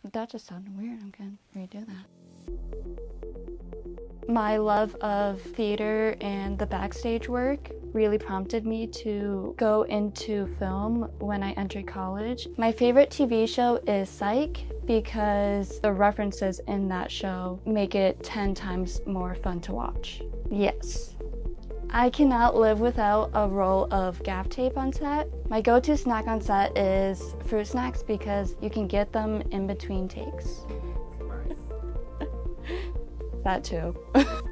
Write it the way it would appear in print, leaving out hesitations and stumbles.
That just sounded weird. I'm gonna redo that. My love of theater and the backstage work really prompted me to go into film when I entered college. My favorite TV show is Psych because the references in that show make it 10 times more fun to watch. Yes. I cannot live without a roll of gaff tape on set. My go-to snack on set is fruit snacks because you can get them in between takes. That too.